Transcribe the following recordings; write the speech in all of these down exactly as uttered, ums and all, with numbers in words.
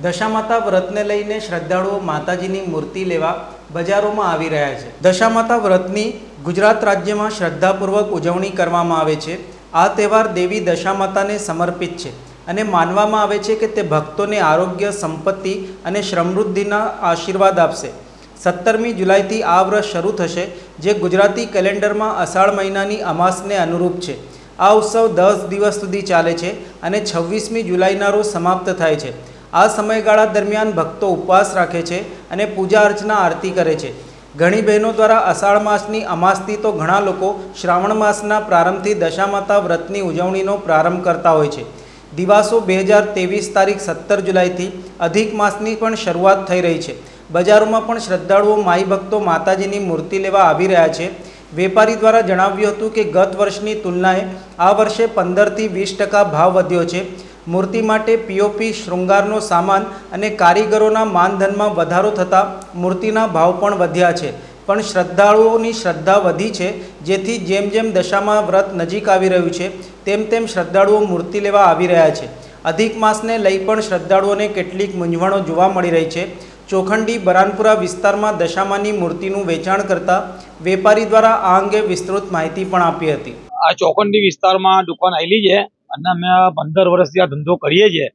દશામાતા વ્રતને લઈને શ્રદ્ધાળુઓ માતાજીની મૂર્તિ લેવા બજારોમાં આવી રહ્યા છે। દશામાતા વ્રતની ગુજરાત રાજ્યમાં શ્રદ્ધાપૂર્વક ઉજવણી કરવામાં આવે છે। આ તહેવાર દેવી દશામાતાને સમર્પિત છે અને માનવામાં આવે છે કે તે ભક્તોને આરોગ્ય, સંપત્તિ અને સમૃદ્ધિના આશીર્વાદ આપશે। સત્તરમી જુલાઈથી આ વ્રત શરૂ થશે, જે ગુજરાતી કેલેન્ડરમાં અષાઢ મહિનાની અમાસને અનુરૂપ છે। આ ઉત્સવ દસ દિવસ સુધી ચાલે છે અને છવ્વીસમી જુલાઈના રોજ સમાપ્ત થાય છે। આ સમયગાળા દરમિયાન ભક્તો ઉપવાસ રાખે છે અને પૂજા અર્ચના આરતી કરે છે। ઘણી બહેનો દ્વારા અષાઢ માસની અમાસથી તો ઘણા લોકો શ્રાવણ માસના પ્રારંભથી દશામાતા વ્રતની ઉજવણીનો પ્રારંભ કરતા હોય છે। દિવાસો બે હજાર ત્રેવીસ તારીખ સત્તર જુલાઈથી અધિક માસની પણ શરૂઆત થઈ રહી છે। બજારોમાં પણ શ્રદ્ધાળુઓ માઈ ભક્તો માતાજીની મૂર્તિ લેવા આવી રહ્યા છે। વેપારી દ્વારા જણાવ્યું હતું કે ગત વર્ષની તુલનાએ આ વર્ષે પંદરથી વીસ ટકા ભાવ વધ્યો છે। મૂર્તિ માટે પીઓપી, શૃંગારનો સામાન અને કારીગરોના માનધનમાં વધારો થતાં મૂર્તિના ભાવ પણ વધ્યા છે। પણ શ્રદ્ધાળુઓની શ્રદ્ધા વધી છે, જેથી જેમ જેમ દશામાં વ્રત નજીક આવી રહ્યું છે તેમ તેમ શ્રદ્ધાળુઓ મૂર્તિ લેવા આવી રહ્યા છે। અધિક માસને લઈ પણ શ્રદ્ધાળુઓને કેટલીક મૂંઝવણો જોવા મળી રહી છે। ચોખંડી બરાનપુરા વિસ્તારમાં દશામાની મૂર્તિનું વેચાણ કરતા વેપારી દ્વારા આ અંગે વિસ્તૃત માહિતી પણ આપી હતી। આ ચોખંડી વિસ્તારમાં દુકાન આવેલી છે અને અમે પંદર વર્ષથી આ ધંધો કરીએ છીએ।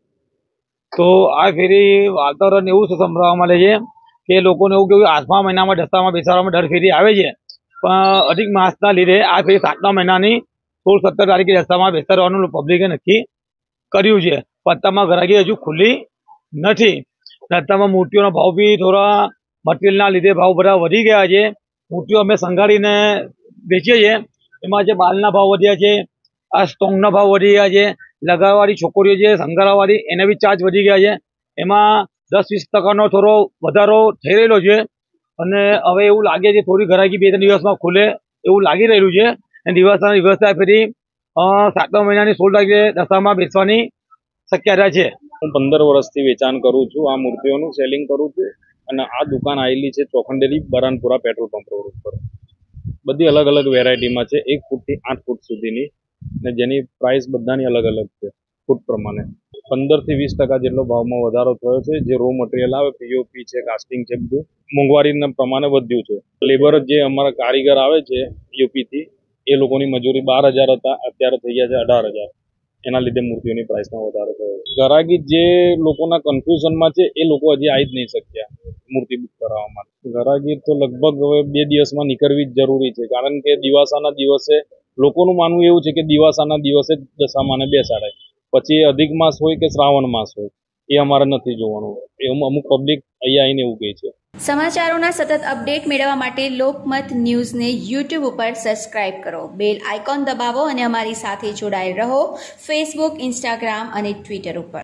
તો આ ફેરી વાતાવરણ એવું સંભળાવવા મળે છે કે લોકોને એવું કેવું આઠમા મહિનામાં દશામાં બેસાડવામાં દર ફેરી આવે છે, પણ અધિક માસના લીધે આ ફેરી સાતમા મહિનાની સોળ સત્તર તારીખે દશામાં બેસાડવાનું પબ્લિકે નક્કી કર્યું છે। પત્તામાં ઘરાકી હજુ ખુલ્લી નથી। દશામાં મૂર્તિઓના ભાવ બી થોડા મટીરિયલના લીધે ભાવ બધા વધી ગયા છે। મૂર્તિઓ અમે સંઘાડીને વેચીએ છીએ, એમાં જે બાલના ભાવ વધ્યા છે, આ સ્ટોંગના ભાવ વધી ગયા છે, લગાવવાળી છોકરીઓ છે સંઘારાવાળી એને બી ચાર્જ વધી ગયા છે। એમાં દસ વીસ ટકાનો થોડો વધારો થઈ રહેલો છે અને હવે એવું લાગે છે થોડી ઘરાકી બે ત્રણ દિવસમાં ખુલે એવું લાગી રહ્યું છે। અને દિવસના દિવસે ફરી સાતમા મહિનાની સોળ તારીખે દશામાં બેસવાની શક્યતા છે। હું પંદર વર્ષથી વેચાણ કરું છું, આ મૂર્તિઓનું સેલિંગ કરું છું અને આ દુકાન આવેલી છે Chokhanderi Baranpura petrol pump road ઉપર। બધી અલગ અલગ વેરાયટીમાં છે, એક ફૂટથી આઠ ફૂટ સુધીની, ને જેની પ્રાઇસ બધાની અલગ અલગ છે ફૂટ પ્રમાણે। પંદરથી વીસ ટકા જેટલો ભાવમાં વધારો થયો છે। જે રો મટીરિયલ આવે, પીઓપી છે, કાસ્ટિંગ છે, બધું મોંઘવારીના પ્રમાણે વધ્યું છે। લેબર જે અમારા કારીગર આવે છે યુપીથી, એ લોકોની મજૂરી બાર હજાર હતા, અત્યારે થઈ ગયા છે અઢાર હજાર। એના લીધે મૂર્તિઓની પ્રાઇસમાં વધારો થયો છે। ગ્રાહકી જે લોકોના કન્ફ્યુઝનમાં છે એ લોકો હજી આવી જ નહીં શક્યા મૂર્તિ બુક કરાવવા માટે। ગ્રાહકી તો લગભગ હવે બે દિવસમાં નીકળવી જ જરૂરી છે, કારણ કે દિવાસાના દિવસે લોકોનું માનવું એવું છે કે દિવાસાના દિવસે જ દશામાને બેસાડાય, પછી અધિક માસ હોય કે શ્રાવણ માસ હોય એ અમારે નથી જોવાનું। એવું અમુક પબ્લિક અહીંયા આવીને એવું કહે છે। સમાચારોના સતત અપડેટ મેળવવા માટે લોકમત ન્યૂઝને યુટ્યુબ ઉપર સબસ્ક્રાઇબ કરો, બેલ આઇકોન દબાવો અને અમારી સાથે જોડાયેલ રહો ફેસબુક, ઇન્સ્ટાગ્રામ અને ટ્વિટર ઉપર।